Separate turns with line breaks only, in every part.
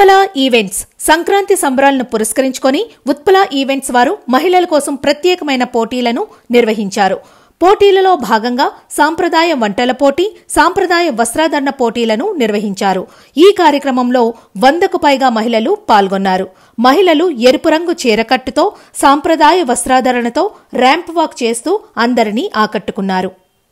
Utpala events Sankranti సంబరాలను పురస్కరించుకొని Utpala events వారు మహిళల కోసం ప్రత్యేకమైన పోటీలను నిర్వహించారు. పోటీలలో భాగంగా సాంప్రదాయ వంటల పోటీ, సాంప్రదాయ వస్త్రాధరణ పోటీలను నిర్వహించారు. ఈ కార్యక్రమంలో 100కు పైగా మహిళలు పాల్గొన్నారు. మహిళలు ఎరుపు రంగు చీరకట్టుతో సాంప్రదాయ వస్త్రాధరణతో ర్యాంప్ వాక్ చేస్తూ అందరినీ ఆకట్టుకున్నారు.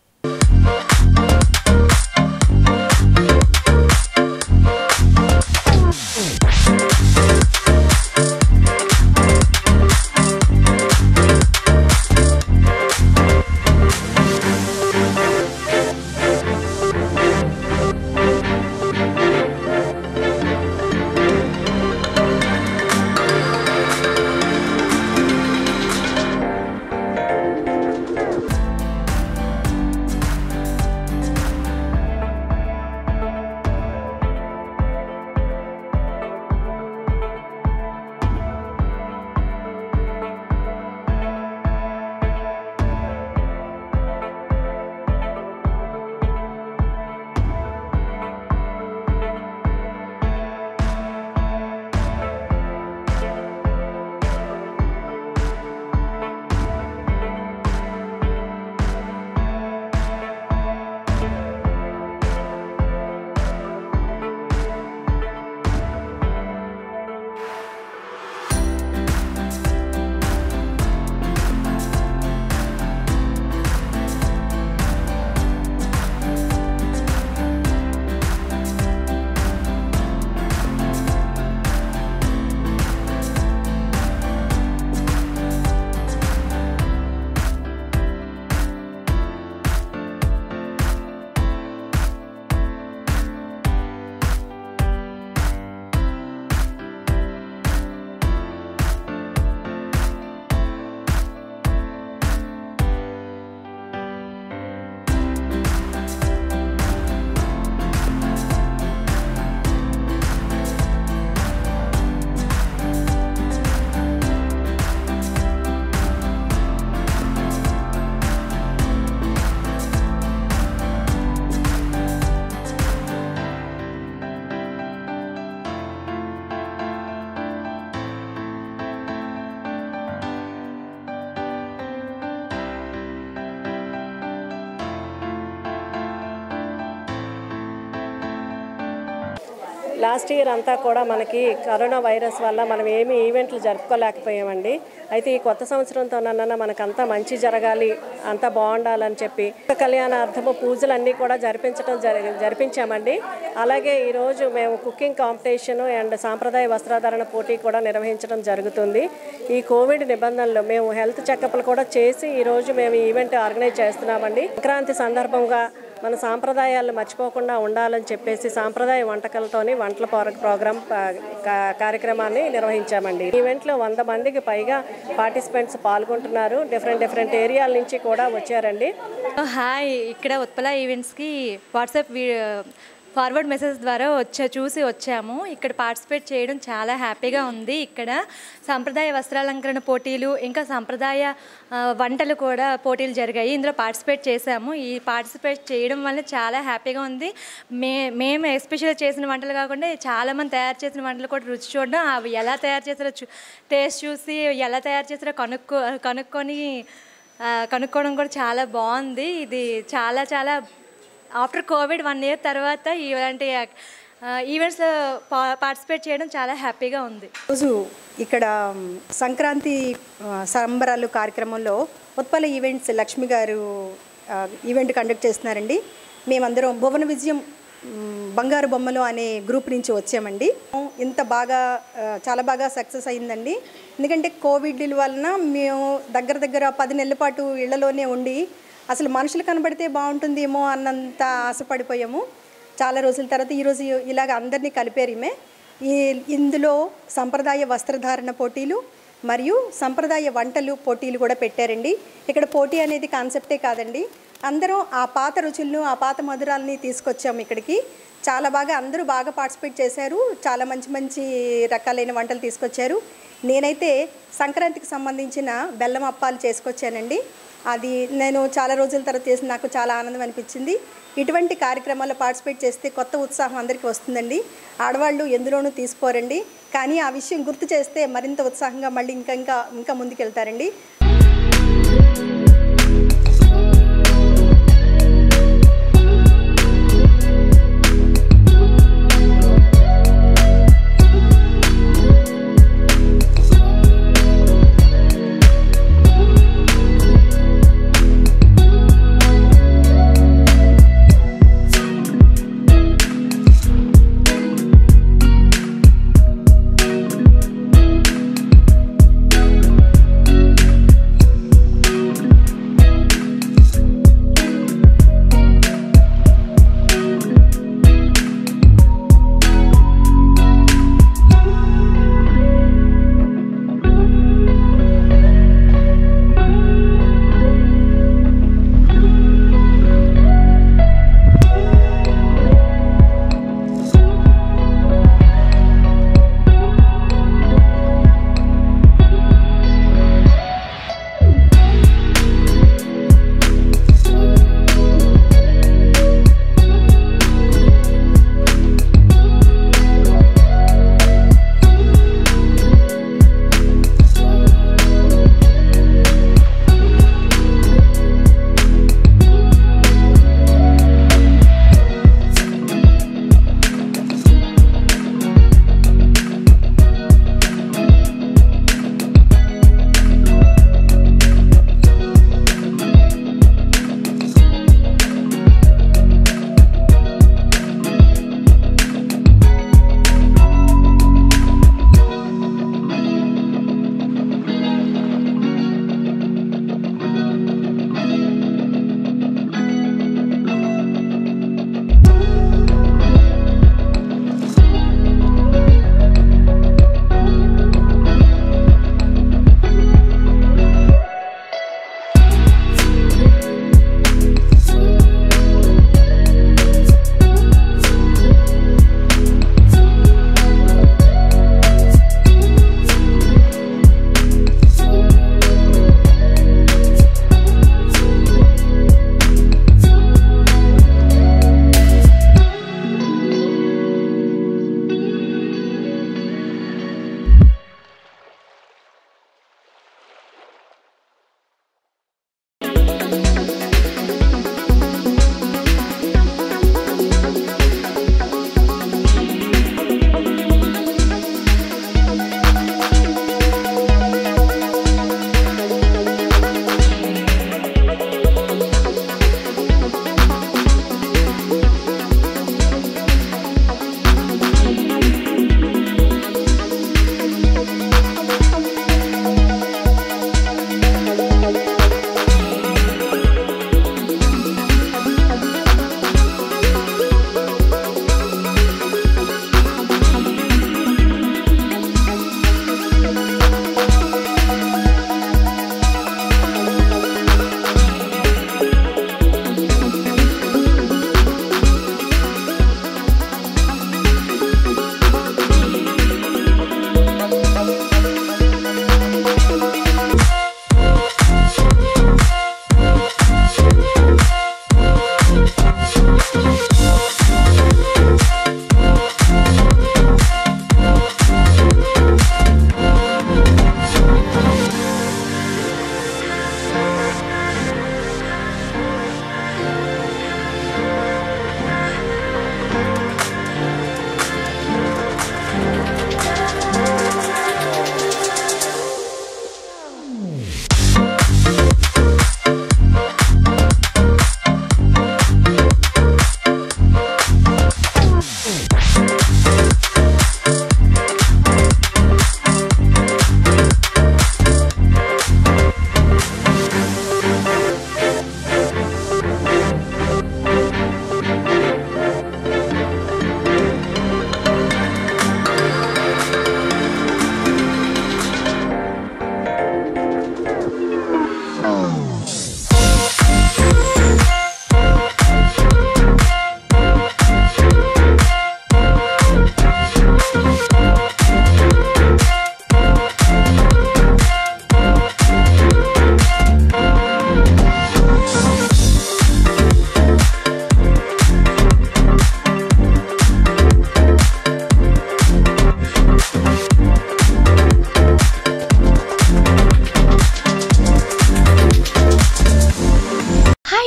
లాస్ట్ ఇయర్ అంతా కూడా మనకి కరోనా వైరస్ వల్ల మనం ఏమీ ఈవెంట్లు జరుపుకోలేకపోయామండి. అయితే ఈ కొత్త సంవత్సరంతోనన్నా మనకంతా మంచి జరగాలి, అంతా బాగుండాలని చెప్పి కళ్యాణార్థము పూజలన్నీ కూడా జరిపించామండి. అలాగే ఈరోజు మేము కుకింగ్ కాంపిటీషన్ అండ్ సాంప్రదాయ వస్త్రాధరణ పోటీ కూడా నిర్వహించడం జరుగుతుంది. ఈ కోవిడ్ నిబంధనలు మేము హెల్త్ చెకప్లు కూడా చేసి ఈరోజు మేము ఈవెంట్ ఆర్గనైజ్ చేస్తున్నామండి. సంక్రాంతి సందర్భంగా మన సాంప్రదాయాలు మర్చిపోకుండా ఉండాలని చెప్పేసి సాంప్రదాయ వంటకాలతోని వంటల ప్రోగ్రాం కార్యక్రమాన్ని నిర్వహించామండి. ఈవెంట్లో 100 మందికి పైగా పార్టిసిపెంట్స్ పాల్గొంటున్నారు. డిఫరెంట్ ఏరియాల నుంచి కూడా వచ్చారండి.
హాయ్, ఇక్కడ ఉత్పల ఈవెంట్స్కి వాట్సాప్ ఫార్వర్డ్ మెసేజ్ ద్వారా చూసి వచ్చాము. ఇక్కడ పార్టిసిపేట్ చేయడం చాలా హ్యాపీగా ఉంది. ఇక్కడ సాంప్రదాయ వస్త్రాలంకరణ పోటీలు, ఇంకా సాంప్రదాయ వంటలు కూడా పోటీలు జరిగాయి. ఇందులో పార్టిసిపేట్ చేశాము. ఈ పార్టిసిపేట్ చేయడం వల్ల చాలా హ్యాపీగా ఉంది. మేము ఎస్పెషల్గా చేసిన వంటలు కాకుండా చాలామంది తయారు చేసిన వంటలు కూడా రుచి చూడడం, అవి ఎలా తయారు చేస్తారో టేస్ట్ చూసి ఎలా తయారు చేస్తారో కనుక్కోవడం కూడా చాలా బాగుంది. ఇది చాలా ఆఫ్టర్ కోవిడ్ 1 year తర్వాత ఇలాంటి ఈవెంట్స్లో పార్టిసిపేట్ చేయడం చాలా హ్యాపీగా ఉంది.
రోజు ఇక్కడ సంక్రాంతి సంబరాలు కార్యక్రమంలో ఉత్పల ఈవెంట్స్ లక్ష్మి గారు ఈవెంట్ కండక్ట్ చేస్తున్నారండి. మేమందరం భువన విజయం బంగారు బొమ్మలు అనే గ్రూప్ నుంచి వచ్చామండి. చాలా బాగా సక్సెస్ అయిందండి. ఎందుకంటే కోవిడ్ వలన మేము దగ్గర 10 నెలల పాటు ఇళ్లలోనే ఉండి అసలు మనుషులు కనబడితే బాగుంటుందేమో అన్నంత ఆశపడిపోయాము. చాలా రోజుల తర్వాత ఈరోజు ఇలాగ అందరినీ కలిపారు. ఇందులో సంప్రదాయ వస్త్రధారణ పోటీలు మరియు సంప్రదాయ వంటలు పోటీలు కూడా పెట్టారండి. ఇక్కడ పోటీ అనేది కాన్సెప్టే కాదండి, అందరం ఆ పాత రుచులను, ఆ పాత మధురాలని తీసుకొచ్చాము ఇక్కడికి. చాలా బాగా అందరూ బాగా పార్టిసిపేట్ చేశారు. చాలా మంచి రకాలైన వంటలు తీసుకొచ్చారు. నేనైతే సంక్రాంతికి సంబంధించిన బెల్లం అప్పాలు చేసుకొచ్చానండి. అది నేను చాలా రోజుల తర్వాత చేసి నాకు చాలా ఆనందం అనిపించింది. ఇటువంటి కార్యక్రమాల్లో పార్టిసిపేట్ చేస్తే కొత్త ఉత్సాహం అందరికీ వస్తుందండి. ఆడవాళ్ళు ఎందులోనూ తీసుకోరండి, కానీ ఆ విషయం గుర్తు చేస్తే మరింత ఉత్సాహంగా మళ్ళీ ఇంకా ముందుకెళ్తారండి.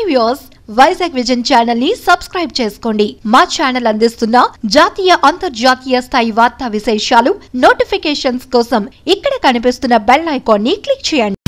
వ్యూయర్స్, VizagVision ఛానల్ ని సబ్స్క్రైబ్ చేసుకోండి. మా ఛానల్ అందిస్తున్న జాతీయ అంతర్జాతీయ స్థాయి వార్తా విశేషాలు నోటిఫికేషన్స్ కోసం ఇక్కడ కనిపిస్తున్న బెల్ ఐకాన్ ని క్లిక్ చేయండి.